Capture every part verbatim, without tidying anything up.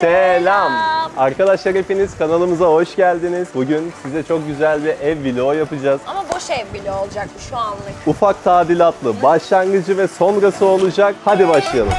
Selam. Arkadaşlar hepiniz kanalımıza hoş geldiniz. Bugün size çok güzel bir ev vlogu yapacağız. Ama boş ev vlogu olacak bu şu anlık. Ufak tadilatlı, başlangıcı ve sonrası olacak. Hadi başlayalım.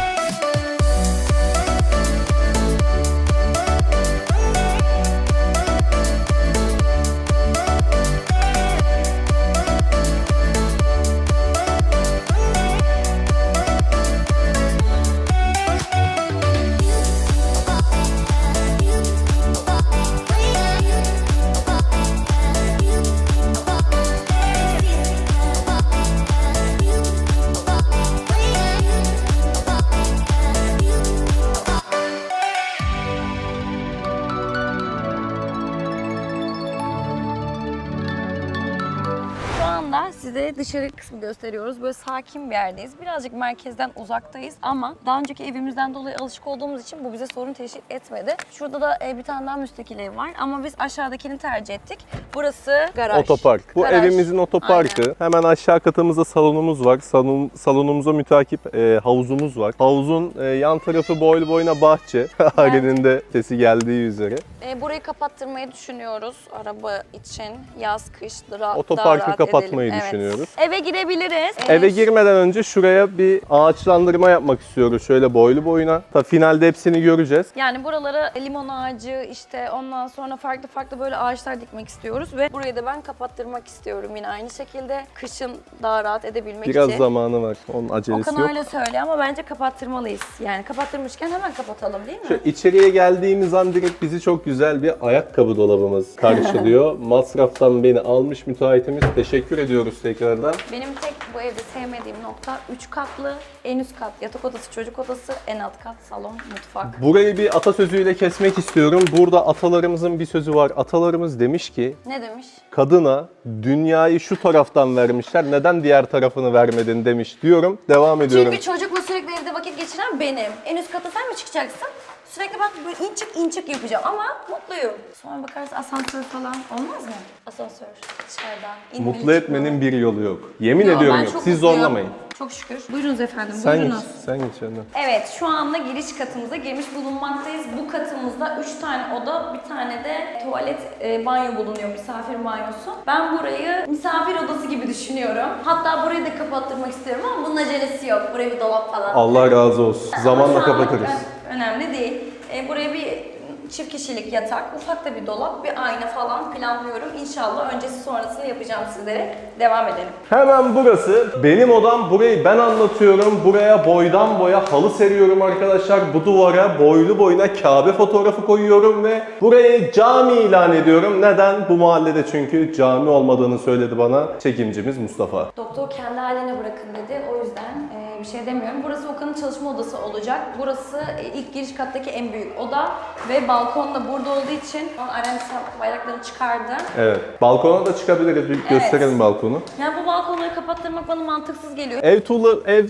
Size dışarı kısmı gösteriyoruz. Böyle sakin bir yerdeyiz. Birazcık merkezden uzaktayız ama daha önceki evimizden dolayı alışık olduğumuz için bu bize sorun teşkil etmedi. Şurada da bir tane daha müstakil ev var ama biz aşağıdakini tercih ettik. Burası garaj. Otopark. Bu garaj. evimizin otoparkı. Aynen. Hemen aşağı katımızda salonumuz var. Salon, salonumuza mütakip e, havuzumuz var. Havuzun e, yan tarafı boylu boyuna bahçe. Arenin de sesi geldiği üzere. E, burayı kapattırmayı düşünüyoruz araba için. Yaz, kış, rahat, otoparkı rahat kapatmayı edelim. düşünüyoruz. Evet. Eve girebiliriz. Eve girmeden önce şuraya bir ağaçlandırma yapmak istiyoruz. Şöyle boylu boyuna. Tabii finalde hepsini göreceğiz. Yani buralara limon ağacı, işte ondan sonra farklı farklı böyle ağaçlar dikmek istiyoruz ve burayı da ben kapattırmak istiyorum yine aynı şekilde kışın daha rahat edebilmek Biraz için. Biraz zamanı var. Onun acelesi Okan yok. öyle söylüyor ama bence kapattırmalıyız. Yani kapattırmışken hemen kapatalım değil mi? Şu içeriye geldiğimiz an direkt bizi çok güzel bir ayakkabı dolabımız karşılıyor. Masraftan beni almış müteahhitimiz. Teşekkür ediyoruz tekrardan. Benim tek bu evde sevmediğim nokta üç katlı, en üst kat yatak odası, çocuk odası, en alt kat salon, mutfak. Burayı bir atasözüyle kesmek istiyorum. Burada atalarımızın bir sözü var. Atalarımız demiş ki... Ne demiş? Kadına dünyayı şu taraftan vermişler, neden diğer tarafını vermedin demiş diyorum. Devam ediyorum. Çünkü çocukla sürekli evde vakit geçiren benim. En üst kata sen mi çıkacaksın? Sürekli bak böyle in çık in çık yapacağım ama mutluyum. Sonra bakarız asansör falan olmaz mı? Asansör dışarıdan. İnmeli, Mutlu etmenin çıkmalı. bir yolu yok. Yemin Yo, ediyorum ben yok. çok Siz mutluyum. zorlamayın. Çok şükür. Buyurunuz efendim, Sen buyurunuz. geç, sen geç anne. Evet, şu anda giriş katımıza girmiş bulunmaktayız. Bu katımızda üç tane oda, bir tane de tuvalet, e, banyo bulunuyor, misafir banyosu. Ben burayı misafir odası gibi düşünüyorum. Hatta burayı da kapattırmak istiyorum ama bunun acelesi yok. Buraya bir dolap falan. Allah razı olsun. Ama Zamanla şu anlık kapatırız. Önemli değil. E, buraya bir çift kişilik yatak, ufak da bir dolap, bir ayna falan planlıyorum. İnşallah öncesi sonrasını yapacağım sizlere. Devam edelim. Hemen burası. Benim odam. Burayı ben anlatıyorum. Buraya boydan boya halı seriyorum arkadaşlar. Bu duvara boylu boyuna Kabe fotoğrafı koyuyorum ve burayı cami ilan ediyorum. Neden? Bu mahallede çünkü cami olmadığını söyledi bana çekimcimiz Mustafa. Doktor kendi haline bırakın dedi. O yüzden e, bir şey demiyorum. Burası Okan'ın çalışma odası olacak. Burası e, ilk giriş kattaki en büyük oda ve balkon da burada olduğu için Aren bayraklarını çıkardı. Evet. Balkona da çıkabiliriz. Bir gösterelim evet. Balkonu. Yani bu balkonları kapattırmak bana mantıksız geliyor. Ev turu, ev...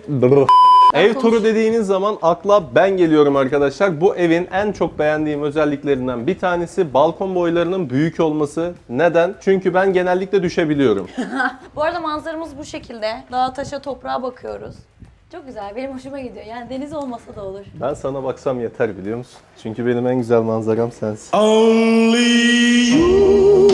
Ev turu dediğiniz zaman akla ben geliyorum arkadaşlar. Bu evin en çok beğendiğim özelliklerinden bir tanesi balkon boylarının büyük olması. Neden? Çünkü ben genellikle düşebiliyorum. Bu arada manzaramız bu şekilde. Dağa, taşa, toprağa bakıyoruz. Çok güzel. Benim hoşuma gidiyor. Yani deniz olmasa da olur. Ben sana baksam yeter biliyor musun? Çünkü benim en güzel manzaram sensin. Only you.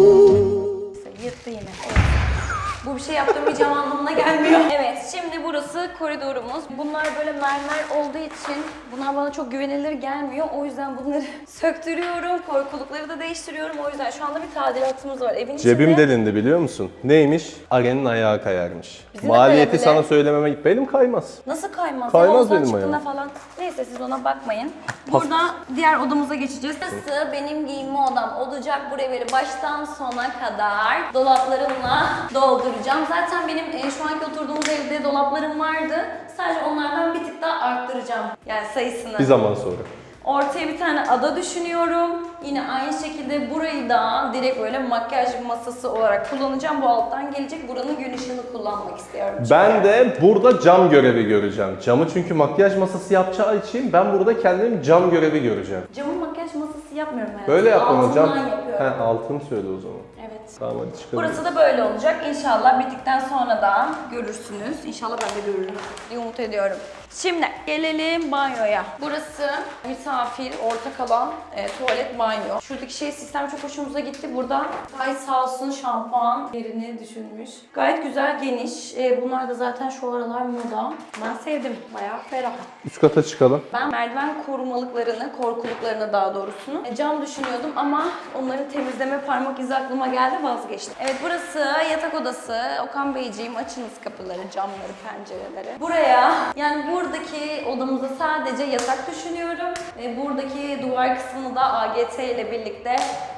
Yırttı yine. Evet. Bu bir şey yaptırmayacağım anlamına gelmiyor. Evet, şimdi burası koridorumuz. Bunlar böyle mermer olduğu için bunlar bana çok güvenilir gelmiyor. O yüzden bunları söktürüyorum, korkulukları da değiştiriyorum. O yüzden şu anda bir tadilatımız var. Evin Cebim içinde... delindi biliyor musun? Neymiş? Aren'in ayağı kayarmış. Bizim Maliyeti sana söylememe benim kaymaz. Nasıl kaymaz? Kaymaz ya, benim ayağım. Falan. Neyse siz ona bakmayın. Burada diğer odamıza geçeceğiz. Burası benim giyinme odam olacak. Buraya böyle baştan sona kadar dolaplarımla dolduracağım. Zaten benim e, şu anki oturduğumuz evde dolaplarım vardı. Sadece onlardan bir tık daha arttıracağım. Yani sayısını. Bir zaman sonra. Ortaya bir tane ada düşünüyorum. Yine aynı şekilde burayı da direkt böyle makyaj masası olarak kullanacağım. Bu alttan gelecek. Buranın gün ışığını kullanmak istiyorum. Çünkü. Ben de burada cam görevi göreceğim. Camı çünkü makyaj masası yapacağı için ben burada kendim cam görevi göreceğim. Camın makyaj masası yapmıyorum hayatım. Böyle yapmam cam. Yapıyorum. He, altını söyle o zaman. Evet. Tamam hadi çıkalım. Burası da böyle olacak. İnşallah bittikten sonra da görürsünüz. İnşallah ben de görürüm diye umut ediyorum. Şimdi gelelim banyoya. Burası misafir, ortak alan, e, tuvalet, banyo. Şuradaki şey sistem çok hoşumuza gitti. Burada gayet sağ olsun şampuan yerini düşünmüş. Gayet güzel, geniş. E, bunlar da zaten şu aralar moda. Ben sevdim. Bayağı ferah. Üst kata çıkalım. Ben merdiven korumalıklarını, korkuluklarını daha doğrusunu e, cam düşünüyordum ama onları temizleme parmak izi aklıma geldi, vazgeçtim. Evet, burası yatak odası. Okan Beyciğim, açınız kapıları, camları, pencereleri. Buraya, yani buradaki odamıza sadece yatak düşünüyorum. E, buradaki duvar kısmını da A G T ile birlikte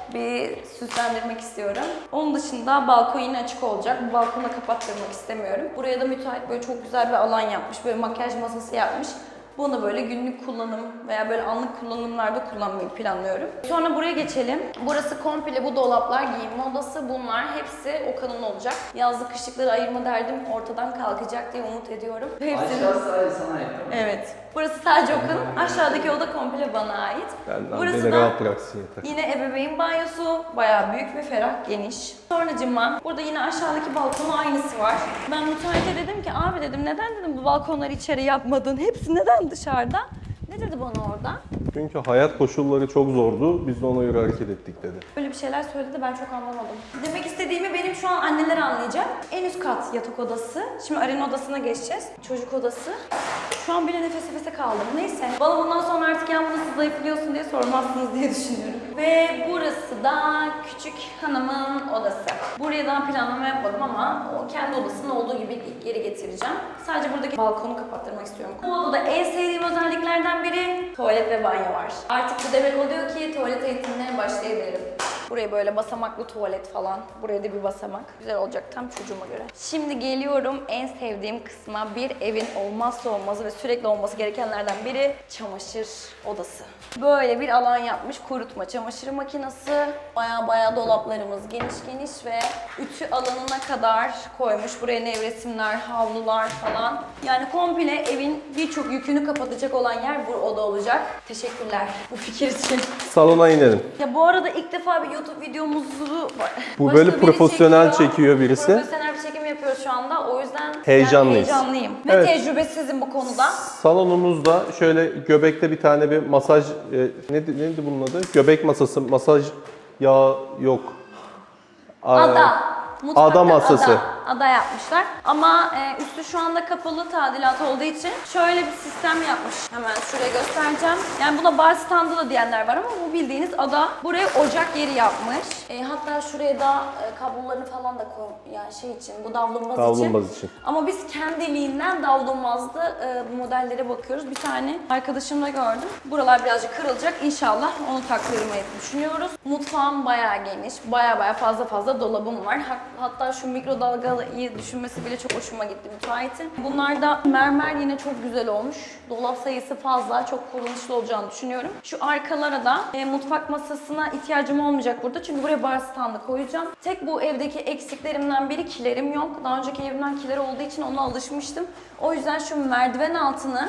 bir süslendirmek istiyorum. Onun dışında balkon yine açık olacak. Bu balkonu kapattırmak istemiyorum. Buraya da müteahhit böyle çok güzel bir alan yapmış. Böyle makyaj masası yapmış. Bunu böyle günlük kullanım veya böyle anlık kullanımlarda kullanmayı planlıyorum. Sonra buraya geçelim. Burası komple bu dolaplar, giyinme odası. Bunlar hepsi Okan'ın olacak. Yazlık kışlıkları ayırma derdim ortadan kalkacak diye umut ediyorum. Hepsini... Aşağı sadece sana ait. Evet. Burası sadece Okan'ın. Aşağıdaki oda komple bana ait. Benden Burası beni da rahat bıraksın yeter. yine ebeveyn banyosu. Bayağı büyük ve ferah, geniş. Sonracığıma burada yine aşağıdaki balkonun aynısı var. Ben müteahhite dedim ki abi dedim neden dedim bu balkonları içeri yapmadın? Hepsi neden dışarıda? Ne dedi bana orada? Çünkü hayat koşulları çok zordu. Biz de ona göre hareket ettik dedi. Böyle bir şeyler söyledi, ben çok anlamadım. Demek istediğimi benim şu an anneler anlayacak. En üst kat yatak odası. Şimdi Aren odasına geçeceğiz. Çocuk odası. Şu an bile nefes nefese kaldım. Neyse. Bana bundan sonra artık ya nasıl zayıflıyorsun diye sormazsınız diye düşünüyorum. Ve burası da küçük hanımın odası. Buraya daha planlama yapmadım ama o kendi odasının olduğu gibi geri getireceğim. Sadece buradaki balkonu kapattırmak istiyorum. Bu odada en sevdiğim özelliklerden biri tuvalet ve banyo var. Artık bu demek oluyor ki tuvalet eğitimine başlayabilirim. Buraya böyle basamaklı tuvalet falan. Buraya da bir basamak. Güzel olacak tam çocuğuma göre. Şimdi geliyorum en sevdiğim kısma. Bir evin olmazsa olmazı ve sürekli olması gerekenlerden biri çamaşır odası. Böyle bir alan yapmış. Kurutma çamaşır makinesi. Baya baya dolaplarımız geniş geniş ve ütü alanına kadar koymuş. Buraya nevresimler, havlular falan. Yani komple evin birçok yükünü kapatacak olan yer bu oda olacak. Teşekkürler bu fikir için. Salona inelim. Ya bu arada ilk defa bir YouTube videomuzu Bu başka böyle biri profesyonel çekiyor birisi. Profesyonel bir çekim yapıyoruz şu anda. O yüzden Heyecanlıyız. ben heyecanlıyım. Ve Evet. tecrübesizim bu konuda. Salonumuzda şöyle göbekte bir tane bir masaj, e, neydi, neydi bunun adı? Göbek masası, masaj yağı yok. Aa, Ada. Mutfakta Ada masası. Ada, ada yapmışlar. Ama e, üstü şu anda kapalı tadilat olduğu için şöyle bir sistem yapmış. Hemen şuraya göstereceğim. Yani buna bar standı da diyenler var ama bu bildiğiniz ada. Buraya ocak yeri yapmış. E, hatta şuraya da e, kablolarını falan da koy, yani şey için, bu davlumbaz, Davlumbaz için. için. Ama biz kendiliğinden davlumbazda e, bu modellere bakıyoruz. Bir tane arkadaşımla gördüm. Buralar birazcık kırılacak. İnşallah onu taktırmayı düşünüyoruz. Mutfağım bayağı geniş. Bayağı bayağı fazla fazla dolabım var. Hatta şu mikrodalgayı düşünmesi bile çok hoşuma gitti müteahhitin. Bunlar da mermer yine çok güzel olmuş. Dolap sayısı fazla, çok kullanışlı olacağını düşünüyorum. Şu arkalara da e, mutfak masasına ihtiyacım olmayacak burada. Çünkü buraya bar standı koyacağım. Tek bu evdeki eksiklerimden biri kilerim yok. Daha önceki evimden kiler olduğu için ona alışmıştım. O yüzden şu merdiven altını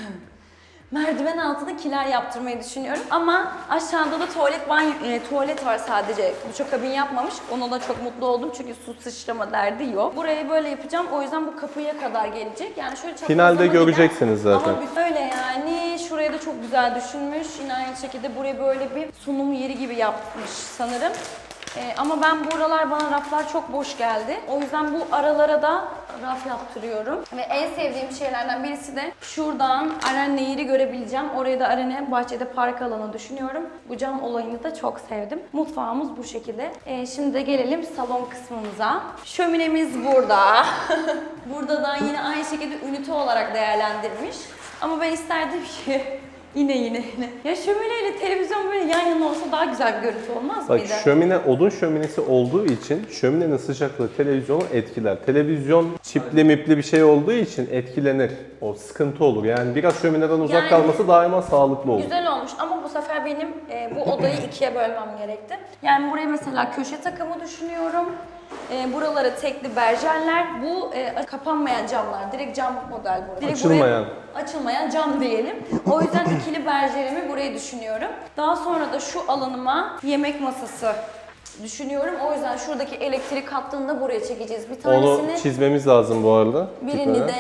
merdiven altında kiler yaptırmayı düşünüyorum. Ama aşağıda da tuvalet banyo, e, tuvalet var sadece. Duşakabin yapmamış. Ona da çok mutlu oldum çünkü su sıçrama derdi yok. Burayı böyle yapacağım. O yüzden bu kapıya kadar gelecek. Yani şöyle çaprazlama Finalde gider. göreceksiniz zaten. Ama öyle yani. Şurayı da çok güzel düşünmüş. Yine aynı şekilde buraya böyle bir sunum yeri gibi yapmış sanırım. Ee, ama ben buralar bana raflar çok boş geldi. O yüzden bu aralara da raf yaptırıyorum. Ve en sevdiğim şeylerden birisi de şuradan Aren Nehir'i görebileceğim. Oraya da Aren'e bahçede park alanı düşünüyorum. Bu cam olayını da çok sevdim. Mutfağımız bu şekilde. Ee, şimdi de gelelim salon kısmımıza. Şöminemiz burada. Burada da yine aynı şekilde ünite olarak değerlendirmiş. Ama ben isterdim ki Yine yine yine. Ya şömineyle televizyon böyle yan yana olsa daha güzel bir görüntü olmaz Bak mıydı? şömine odun şöminesi olduğu için şöminenin sıcaklığı televizyonu etkiler. Televizyon çipli mipli bir şey olduğu için etkilenir. O sıkıntı olur. Yani biraz şömineden uzak Yani- kalması daima sağlıklı olur. Güzel olmuş ama bu sefer benim e, bu odayı ikiye bölmem gerekti. Yani buraya mesela köşe takımı düşünüyorum. E, buralara tekli berjerler. Bu e, kapanmayan camlar. Direkt cam model bu. Direkt Açılmayan. buraya- açılmayan cam diyelim. O yüzden ikili berjerimi buraya düşünüyorum. Daha sonra da şu alanıma yemek masası düşünüyorum. O yüzden şuradaki elektrik hattını da buraya çekeceğiz. Bir Onu tanesini çizmemiz lazım bu arada. Birini Tipine. de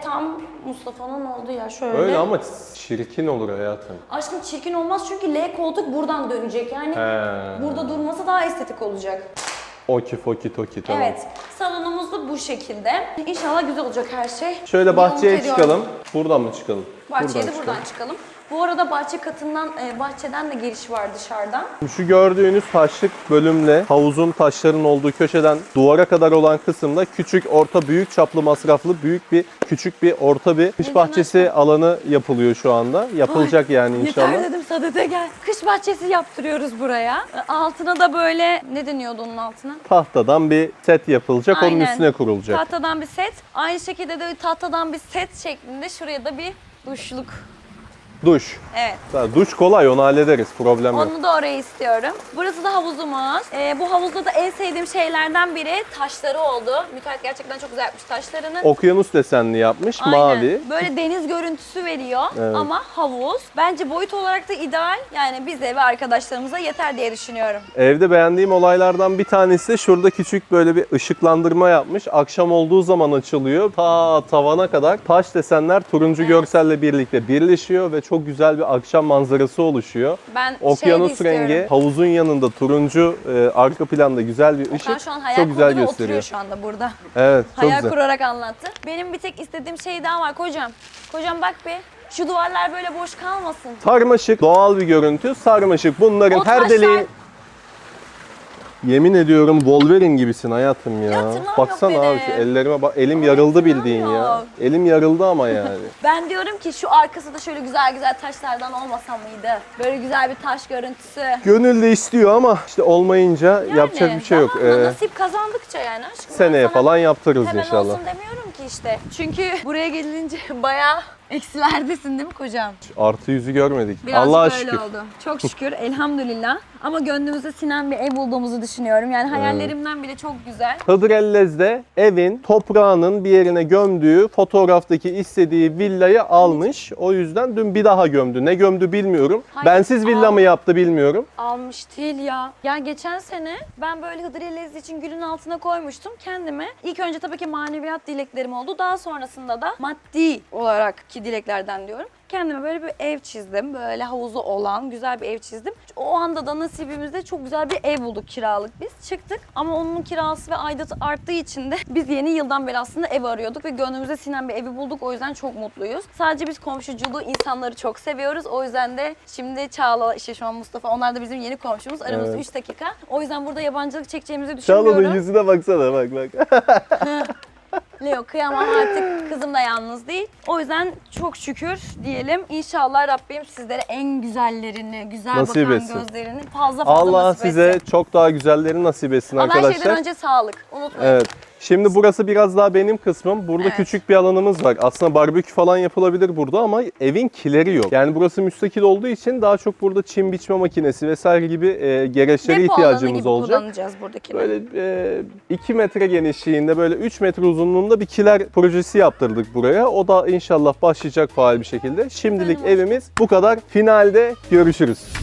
tam Mustafa'nın olduğu yer şöyle. Öyle ama çirkin olur hayatım. Aşkım çirkin olmaz çünkü L koltuk buradan dönecek. Yani He. burada durması daha estetik olacak. Oki foki toki tamam. Evet. Salonumuz da bu şekilde. İnşallah güzel olacak her şey. Şöyle bahçeye Umut ediyorum. çıkalım. Buradan mı çıkalım? Bahçeye de çıkalım. buradan çıkalım. Bu arada bahçe katından, e, bahçeden de giriş var dışarıdan. Şu gördüğünüz taşlık bölümle havuzun taşların olduğu köşeden duvara kadar olan kısımda küçük, orta, büyük çaplı masraflı büyük bir, küçük bir, orta bir kış bahçesi alanı yapılıyor şu anda. Yapılacak Ay, yani inşallah. Yeter dedim Sadet'e gel. Kış bahçesi yaptırıyoruz buraya. E, Altına da böyle, ne deniyordu onun altına? Tahtadan bir set yapılacak, onun Aynen. üstüne kurulacak. Tahtadan bir set. Aynı şekilde de tahtadan bir set şeklinde şuraya da bir duşluk. Duş. Evet. Ha, duş kolay, onu hallederiz, problem yok. Onu da oraya istiyorum. Burası da havuzumuz. Ee, bu havuzda da en sevdiğim şeylerden biri taşları oldu. Müteahhit gerçekten çok güzel yapmış taşlarını. Okyanus desenli yapmış, Aynen. mavi. Böyle deniz görüntüsü veriyor Evet. ama havuz. Bence boyut olarak da ideal. Yani bize ve arkadaşlarımıza yeter diye düşünüyorum. Evde beğendiğim olaylardan bir tanesi de şurada küçük böyle bir ışıklandırma yapmış. Akşam olduğu zaman açılıyor. Ta tavana kadar taş desenler turuncu Evet. görselle birlikte birleşiyor ve çok güzel bir akşam manzarası oluşuyor. Ben Okyanus şey de rengi, istiyorum. havuzun yanında turuncu, e, arka planda güzel bir Okan ışık. şu an hayal Çok güzel kurdu ve gösteriyor. oturuyor şu anda burada. Evet, çok Hayal güzel. kurarak anlattı. Benim bir tek istediğim şey daha var kocam. Kocam bak bir. Şu duvarlar böyle boş kalmasın. Sarmaşık, doğal bir görüntü. Sarmaşık. Bunların O her taşlar- deliğin... Yemin ediyorum Wolverine gibisin hayatım ya. Ya tırnağım yok Baksana abi şu benim. ellerime bak. Elim Ama yarıldı tırnağım bildiğin ya. yok. Elim yarıldı ama yani. Ben diyorum ki şu arkası da şöyle güzel güzel taşlardan olmasa mıydı? Böyle güzel bir taş görüntüsü. Gönül de istiyor ama işte olmayınca Yani yapacak bir şey yok. zamanla Ee, nasip kazandıkça yani aşkım. Ben seneye sana falan yaptırırız hemen inşallah. olsun demiyorum ki işte. Çünkü buraya gelince bayağı eksilerdesin değil mi kocam? Artı yüzü görmedik. Birazcık Allah'a öyle şükür. oldu. Çok şükür elhamdülillah. Ama gönlümüze sinen bir ev bulduğumuzu düşünüyorum. Yani hayallerimden bile çok güzel. Hıdrellez'de evin toprağının bir yerine gömdüğü fotoğraftaki istediği villayı almış. O yüzden dün bir daha gömdü. Ne gömdü bilmiyorum. Hayır, Bensiz villa al- mı yaptı bilmiyorum. Almış değil ya. Ya geçen sene ben böyle Hıdrellez için gülün altına koymuştum kendime. İlk önce tabii ki maneviyat dileklerim oldu. Daha sonrasında da maddi olarak ki dileklerden diyorum. Kendime böyle bir ev çizdim. Böyle havuzu olan güzel bir ev çizdim. O anda da nasibimizde çok güzel bir ev bulduk kiralık biz. Çıktık ama onun kirası ve aidatı arttığı için de biz yeni yıldan beri aslında ev arıyorduk ve gönlümüze sinen bir evi bulduk. O yüzden çok mutluyuz. Sadece biz komşuculuğu, insanları çok seviyoruz. O yüzden de şimdi Çağla, işte şu an Mustafa, onlar da bizim yeni komşumuz. Aramızda Evet. üç dakika. O yüzden burada yabancılık çekeceğimizi düşünmüyorum. Çağla'nın yüzüne baksana bak bak. Leo kıyamam, artık kızım da yalnız değil. O yüzden çok şükür diyelim. İnşallah Rabbim sizlere en güzellerini, güzel Nasip bakan etsin. gözlerini fazla fazla Allah nasip size etsin. çok daha güzelleri nasip etsin Ama her arkadaşlar. şeyden önce sağlık. Unutmayın. Evet. Şimdi burası biraz daha benim kısmım. Burada Evet. küçük bir alanımız var. Aslında barbekü falan yapılabilir burada ama evin kileri yok. Yani burası müstakil olduğu için daha çok burada çim biçme makinesi vesaire gibi e, gereçlere Depo alanı ihtiyacımız gibi olacak. kullanacağız buradakini. Böyle iki metre genişliğinde, böyle üç metre uzunluğunda bir kiler projesi yaptırdık buraya. O da inşallah başlayacak faal bir şekilde. Şimdilik Efendim, evimiz bu kadar. Finalde görüşürüz.